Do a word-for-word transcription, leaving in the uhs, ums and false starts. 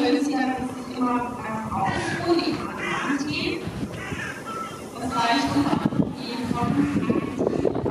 schön sieht, dass es sich immer beim Ausruhen die Hand geht. Das reicht